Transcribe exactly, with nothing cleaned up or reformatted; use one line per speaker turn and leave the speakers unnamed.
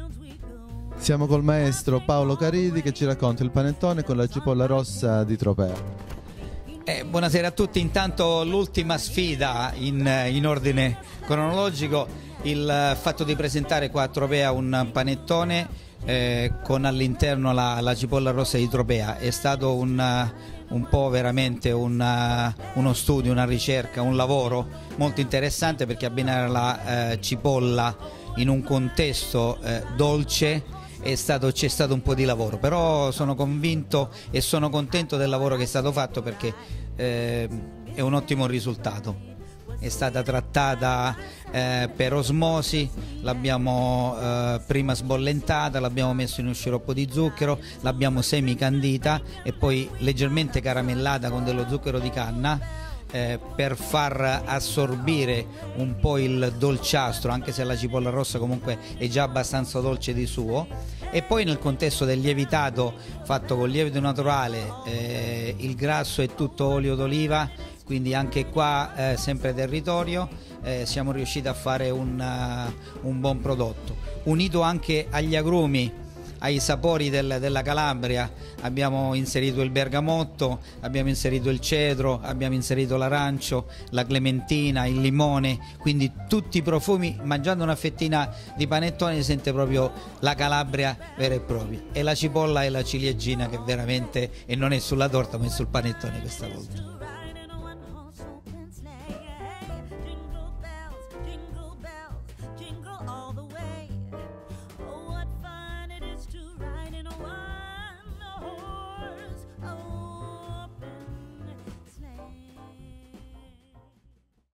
Siamo col maestro Paolo Caridi che ci racconta il panettone con la cipolla rossa di Tropea.
Eh, buonasera a tutti, intanto l'ultima sfida in, in ordine cronologico, il fatto di presentare qua a Tropea un panettone eh, con all'interno la, la cipolla rossa di Tropea. È stato un, un po' veramente una, uno studio, una ricerca, un lavoro molto interessante, perché abbinare la eh, cipolla in un contesto eh, dolce c'è stato, stato un po' di lavoro, però sono convinto e sono contento del lavoro che è stato fatto, perché eh, è un ottimo risultato. È stata trattata eh, per osmosi, l'abbiamo eh, prima sbollentata, l'abbiamo messo in uno sciroppo di zucchero, l'abbiamo semicandita e poi leggermente caramellata con dello zucchero di canna, Eh, per far assorbire un po' il dolciastro, anche se la cipolla rossa comunque è già abbastanza dolce di suo. E poi nel contesto del lievitato fatto con lievito naturale, eh, il grasso è tutto olio d'oliva, quindi anche qua eh, sempre territorio, eh, siamo riusciti a fare un, uh, un buon prodotto, unito anche agli agrumi, ai sapori del, della Calabria. Abbiamo inserito il bergamotto, abbiamo inserito il cedro, abbiamo inserito l'arancio, la clementina, il limone, quindi tutti i profumi. Mangiando una fettina di panettone si sente proprio la Calabria vera e propria, e la cipolla e la ciliegina che veramente, e non è sulla torta ma è sul panettone questa volta.